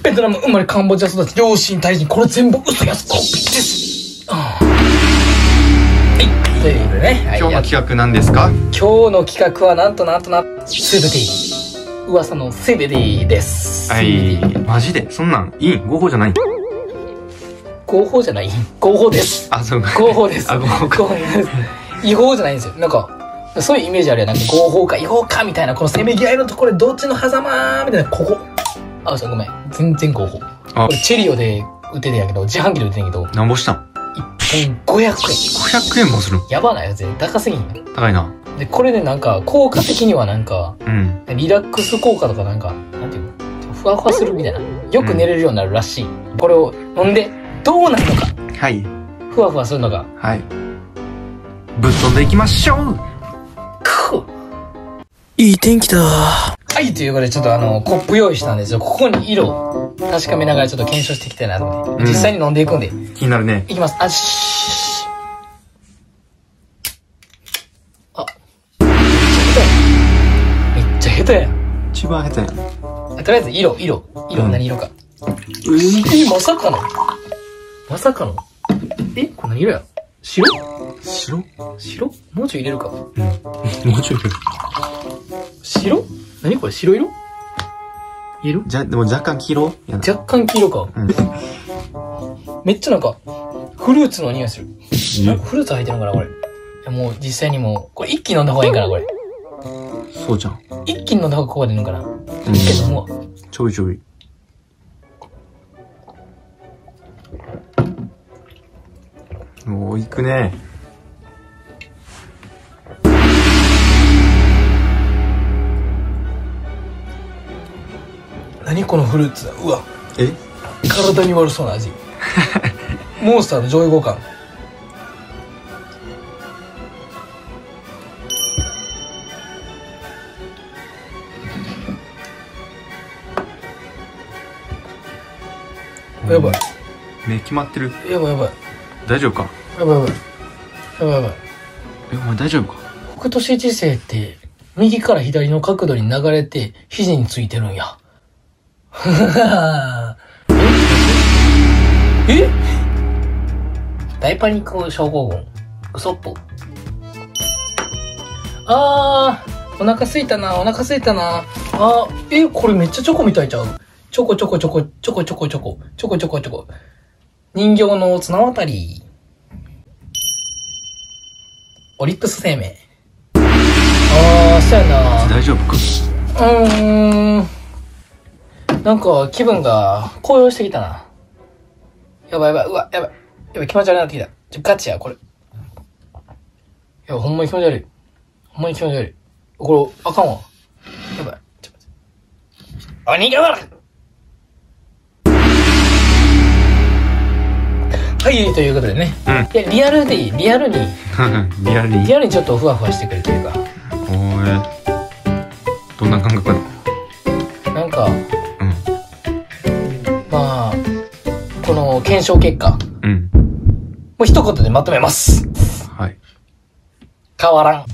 ベトナム生まれカンボジア育ち、両親対人、これ全部嘘やすこです。はい。ということでね。 今日の企画何ですか？ 今日の企画はなんとセブティ。噂のセブティです。 はい。マジでそんなんいい？合法じゃない？ 合法じゃない？合法です。 あ、そうか。 合法です。 あ、合法か。 違法じゃないんですよ。なんか、そういうイメージあるやん。なんか合法か違法かみたいな、このせめぎ合いのところでどっちの狭間みたいな、ここ。あ、そう、ごめん。全然合法。これチェリオで売ってるんやけど、自販機で売ってるんやけど。 なんぼしたん？ 1本500円。 500円もする？ やばないやつで高すぎんよ。 高いな。 で、これでなんか、効果的にはなんか、 うん。 リラックス効果とかなんか、なんていうの？ふわふわするみたいな。よく寝れるようになるらしい。これを飲んで、どうなるのか。 はい。 ふわふわするのか。 はい。ぶっ飛んでいきましょう。 いい天気だ。はい、ということでちょっとコップ用意したんですよ。ここに色確かめながらちょっと検証していきたいなと思って。実際に飲んでいくんで。 気になるね。 いきます。めっちゃ下手や。 一番下手や。 とりあえず色、何色か。まさかのこれ何色や？白もうちょい入れるか。 もうちょい入れる。 白？何これ白色？入れる？ でも若干黄色？ 若干黄色か。めっちゃなんか、フルーツの匂いする。なんかフルーツ入ってるのかな、これ。もう実際にもう、これ一気に飲んだ方がいいかな、これ。 そうじゃん。 一気に飲んだ方がここが出るのかな。一気に飲むわ。 ちょいちょい。おー、いくね。 何このフルーツ。うわ。体に悪そうな味。モンスターの上位互換。やばい。 目決まってる。 やばい。 大丈夫か？ やばい。お前大丈夫か？ 北斗七星って右から左の角度に流れて肘についてるんや。え？大パニック症候群。ウソップ。お腹すいたな。これめっちゃチョコみたいちゃう？チョコ。人形の綱渡り。オリックス生命。そうやな。 大丈夫か？ なんか気分が高揚してきたな。やばい。うわ、やばい。気持ち悪くなってきた。ガチや、これ。いや、ほんまに気持ち悪い。これ、あかんわ。やばい。逃げろ！はい、ということでね。いや、リアルでいい。リアルにちょっとふわふわしてくれというか。 どんな感覚なの？ なんか、まあ、この検証結果。もう一言でまとめます。 はい。 変わらん。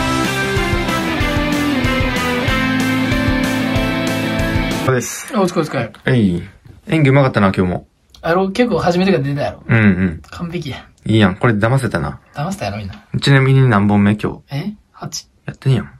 そうです。 お疲れ。 演技うまかったな、今日も。 結構初めてから出たやろ。完璧や。 いいやん。これ騙せたな。 騙せたやろ、みんな。 ちなみに何本目今日？ 8。 やってんやん。